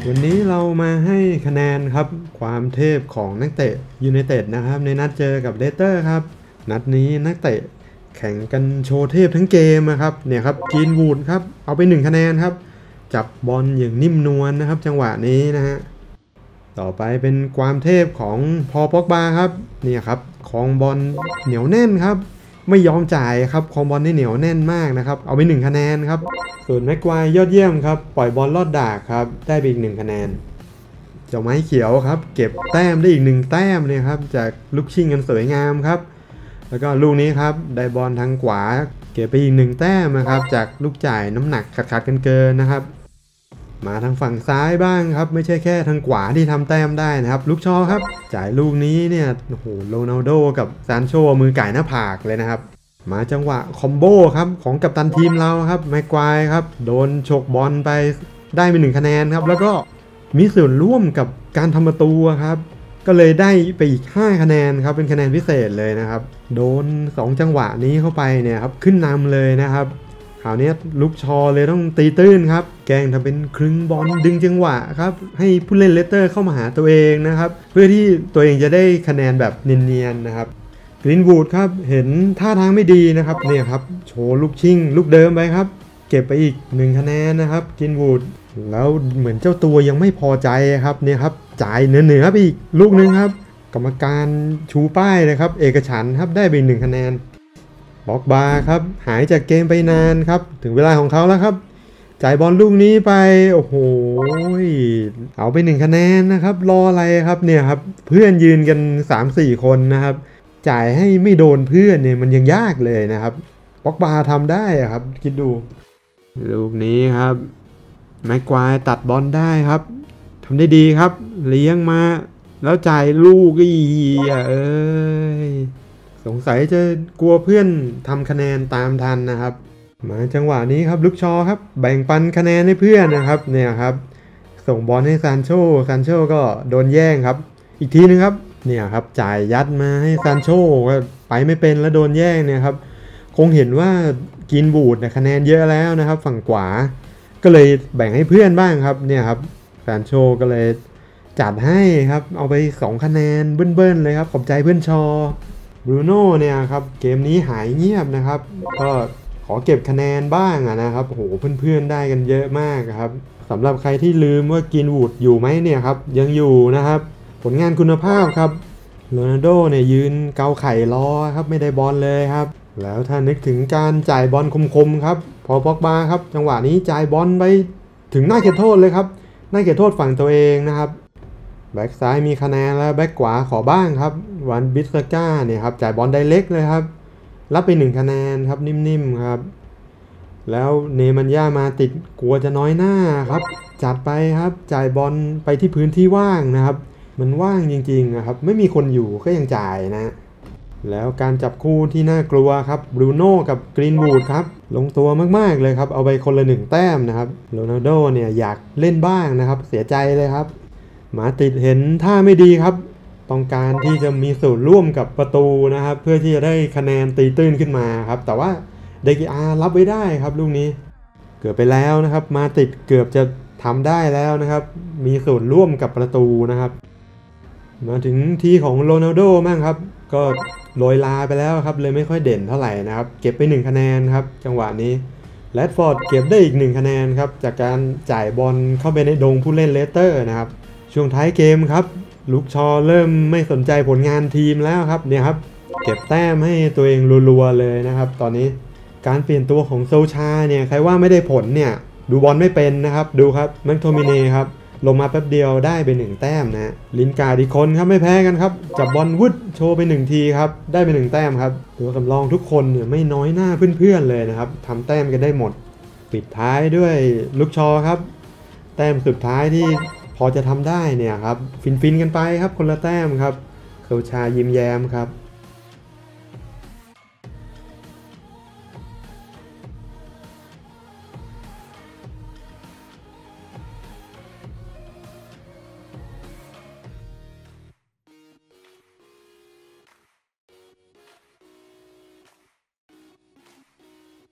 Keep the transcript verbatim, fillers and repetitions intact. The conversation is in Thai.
วันนี้เรามาให้คะแนนครับความเทพของนักเตะยูไนเต็ดนะครับในนัดเจอกับเลสเตอร์ครับนัดนี้นักเตะแข่งกันโชว์เทพทั้งเกมนะครับเนี่ยครับจีนวูดครับเอาไปหนึ่งคะแนนครับจับบอลอย่างนิ่มนวลนะครับจังหวะนี้นะฮะต่อไปเป็นความเทพของพอป็อกบาครับเนี่ยครับครองบอลเหนียวแน่นครับไม่ยอมจ่ายครับครองบอลได้เหนียวแน่นมากนะครับเอาไปหนึ่งคะแนนครับส่วนแม็กควายยอดเยี่ยมครับปล่อยบอลลอดดากครับได้ไปอีกหนึ่งคะแนนเจ้าไม้เขียวครับเก็บแต้มได้อีกหนึ่งแต้มเนี่ยครับจากลูกชิงกันสวยงามครับแล้วก็ลูกนี้ครับได้บอลทางขวาเก็บไปอีกหนึ่งแต้มนะครับจากลูกจ่ายน้ำหนักขาดๆกันเกินนะครับมาทางฝั่งซ้ายบ้างครับไม่ใช่แค่ทางขวาที่ทำแต้มได้นะครับลูกชอครับจ่ายลูกนี้เนี่ยโอ้โหโรนัลโดกับซานโชมือไก่หน้าผากเลยนะครับมาจังหวะคอมโบครับของกัปตันทีมเราครับแม็กควายครับโดนฉกบอลไปได้ไปหนึ่งคะแนนครับแล้วก็มีส่วนร่วมกับการทำประตูครับก็เลยได้ไปอีกห้าคะแนนครับเป็นคะแนนพิเศษเลยนะครับโดนสองจังหวะนี้เข้าไปเนี่ยครับขึ้นนำเลยนะครับคราวนี้ลูกชอเลยต้องตีตื้นครับแกล้งทำเป็นครึ่งบอลดึงจังหวะครับให้ผู้เล่นเลสเตอร์เข้ามาหาตัวเองนะครับเพื่อที่ตัวเองจะได้คะแนนแบบเนียนๆนะครับกรีนวูดครับเห็นท่าทางไม่ดีนะครับเนี่ยครับโชว์ลูกชิงลูกเดิมไปครับเก็บไปอีกหนึ่งคะแนนนะครับกรีนวูดแล้วเหมือนเจ้าตัวยังไม่พอใจครับเนี่ยครับจ่ายเหนือๆไปอีกลูกนึงครับกรรมการชูป้ายเลยครับเอกฉันท์ครับได้ไปหนึ่งคะแนนบ็อกบาครับหายจากเกมไปนานครับถึงเวลาของเขาแล้วครับจ่ายบอลลูกนี้ไปโอ้โหเอาไปหนึ่งคะแนนนะครับรออะไรครับเนี่ยครับเพื่อนยืนกัน สามสี่ คนนะครับจ่ายให้ไม่โดนเพื่อนเนี่ยมันยังยากเลยนะครับบ็อกบาทำได้ครับคิดดูลูกนี้ครับแม็กควายตัดบอลได้ครับทำได้ดีครับเลี้ยงมาแล้วจ่ายลูกอีเอ้ยสงสัยจะกลัวเพื่อนทำคะแนนตามทันนะครับมาจังหวะนี้ครับลูกชอครับแบ่งปันคะแนนให้เพื่อนนะครับเนี่ยครับส่งบอลให้ซานโชซานโชก็โดนแย่งครับอีกทีนึงครับเนี่ยครับจ่ายยัดมาให้ซานโชก็ไปไม่เป็นแล้วโดนแย่งเนี่ยครับคงเห็นว่ากินบูดคะแนนเยอะแล้วนะครับฝั่งขวาก็เลยแบ่งให้เพื่อนบ้างครับเนี่ยครับซานโชก็เลยจัดให้ครับเอาไปสองคะแนนเบิ้ลๆเลยครับขอบใจเพื่อนชอบรูโน่เนี่ยครับเกมนี้หายเงียบนะครับก็ขอเก็บคะแนนบ้างนะครับโอ้โหเพื่อนๆได้กันเยอะมากครับสำหรับใครที่ลืมว่ากินวูดอยู่ไหมเนี่ยครับยังอยู่นะครับผลงานคุณภาพครับโรนัลโดเนี่ยยืนเกาไข่รอครับไม่ได้บอลเลยครับแล้วถ้านึกถึงการจ่ายบอลคมๆครับพอป็อกบาครับจังหวะนี้จ่ายบอลไปถึงหน้าเขตโทษเลยครับหน้าเขตโทษฝั่งตัวเองนะครับแบ็กซ้ายมีคะแนนแล้วแบ็กขวาขอบ้างครับวันบิสก้าเนี่ยครับจ่ายบอลไดเรกเลยครับรับไปหนึ่งคะแนนครับนิ่มๆครับแล้วเนมันย่ามาติดกลัวจะน้อยหน้าครับจัดไปครับจ่ายบอลไปที่พื้นที่ว่างนะครับมันว่างจริงๆนะครับไม่มีคนอยู่ก็ยังจ่ายนะแล้วการจับคู่ที่น่ากลัวครับบรูโน่กับกรีนวูดครับลงตัวมากๆเลยครับเอาไปคนละหนึ่งแต้มนะครับโรนัลโดเนี่ยอยากเล่นบ้างนะครับเสียใจเลยครับมาติดเห็นท่าไม่ดีครับต้องการที่จะมีส่วนร่วมกับประตูนะครับเพื่อที่จะได้คะแนนตีตื้นขึ้นมาครับแต่ว่าเดกิอารับไว้ได้ครับลูกนี้เกือบไปแล้วนะครับมาติดเกือบจะทำได้แล้วนะครับมีส่วนร่วมกับประตูนะครับมาถึงทีของโรนัลโดบ้างครับก็โรยลาไปแล้วครับเลยไม่ค่อยเด่นเท่าไหร่นะครับเก็บไปหนึ่งคะแนนครับจังหวะนี้แรดฟอร์ดเก็บได้อีกหนึ่งคะแนนครับจากการจ่ายบอลเข้าไปในดงผู้เล่นเลสเตอร์นะครับช่วงท้ายเกมครับลูกชอเริ่มไม่สนใจผลงานทีมแล้วครับเนี่ยครับเก็บแต้มให้ตัวเองรัวๆเลยนะครับตอนนี้การเปลี่ยนตัวของโซชาเนี่ยใครว่าไม่ได้ผลเนี่ยดูบอลไม่เป็นนะครับดูครับแม็กโทมิเน่ครับลงมาแป๊บเดียวได้ไปหนึ่งแต้มนะลินการ์ดอีกคนครับไม่แพ้กันครับจับบอลวุดโชว์ไปหนึ่งทีครับได้ไปหนึ่งแต้มครับตัวสำรองทุกคนเนี่ยไม่น้อยหน้าเพื่อนๆเลยนะครับทำแต้มกันได้หมดปิดท้ายด้วยลูกชอครับแต้มสุดท้ายที่พอจะทำได้เนี่ยครับฟินๆกันไปครับคนละแต้มครับโซชายิ้มแย้มครับ